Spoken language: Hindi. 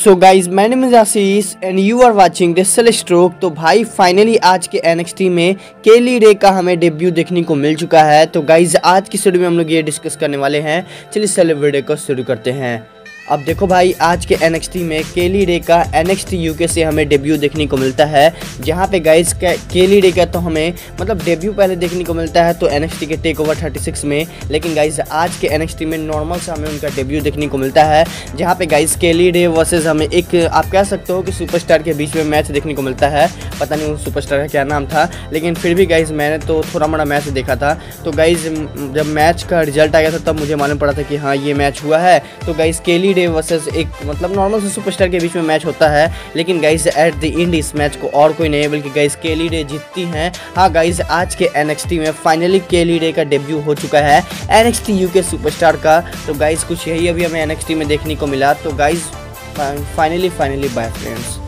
So guys my name is Ashish and you are watching the cell stroke. तो भाई फाइनली आज के एनएक्सटी में केली रे का हमें डेब्यू देखने को मिल चुका है। तो गाइज आज की वीडियो में हम लोग ये डिस्कस करने वाले हैं। चलिए सेल वीडियो को शुरू करते हैं। अब देखो भाई आज के एनएक्सटी में केली रे का एनएक्सटी यूके से हमें डेब्यू देखने को मिलता है, जहाँ पे गाइस केली रे का तो हमें मतलब डेब्यू पहले देखने को मिलता है तो एनएक्सटी के टेक ओवर 36 में, लेकिन गाइस आज के एनएक्सटी में नॉर्मल से हमें उनका डेब्यू देखने को मिलता है, जहाँ पे गाइस केली रे वर्सेस हमें एक आप कह सकते हो कि सुपरस्टार के बीच में मैच देखने को मिलता है। पता नहीं उस सुपरस्टार का क्या नाम था, लेकिन फिर भी गाइस मैंने तो थोड़ा मोड़ा मैच देखा था। तो गाइस जब मैच का रिजल्ट आ गया था तब मुझे मालूम पड़ा था कि हाँ ये मैच हुआ है। तो गाइस केली वर्सेस एक मतलब नॉर्मल से सुपरस्टार के बीच में मैच होता है, लेकिन गाइस एट द एंड इस मैच को और कोई नहीं बल्कि गाइस केली रे जीतती हैं। हाँ गाइस आज के एनएक्सटी में फाइनली केली रे का डेब्यू हो चुका है एनएक्सटी यूके सुपरस्टार का। तो गाइस कुछ यही अभी हमें एनएक्सटी में देखने को मिला। तो गाइस फाइनली बाय फ्रेंड्स।